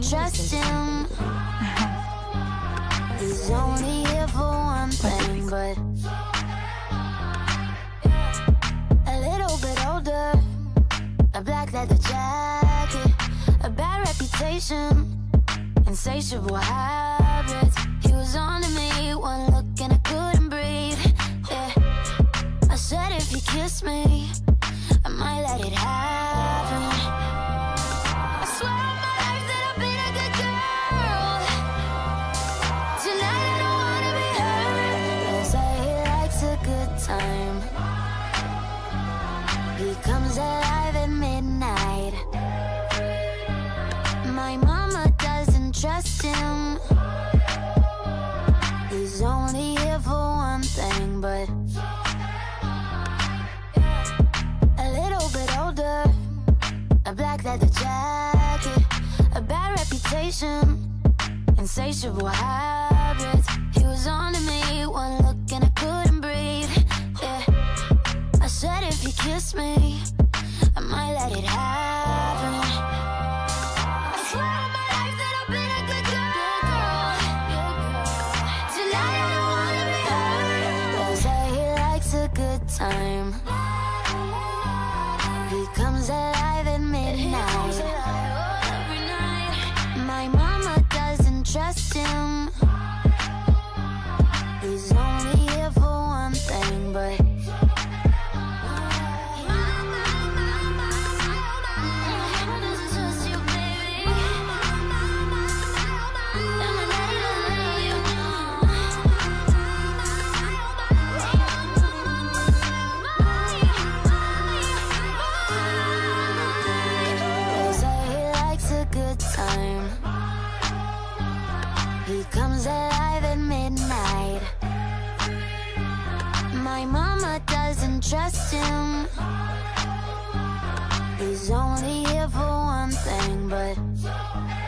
doesn't trust him. He's only here for one thing, but a little bit older, a black leather jacket, a bad reputation, insatiable habits. He was on to me, one look and I couldn't breathe. Yeah, I said if you kiss me, I might let it happen. I swear on my life that I've been a good girl. Tonight I don't wanna be hurt. They say he likes a good time. He comes alive at midnight. My mama doesn't trust him. He's only here for one thing, but a little bit older, a black leather jacket, a bad reputation, insatiable habits. He was on to me, one look and I couldn't breathe. Yeah, I said if you kiss me, I might let it happen. I swear on my life that I've been a good girl. Tonight I don't wanna be hurt. They say he likes a good time. He comes alive at midnight. My mama doesn't trust him. He's only here for one thing, but time. He comes alive at midnight. My mama doesn't trust him. He's only here for one thing, but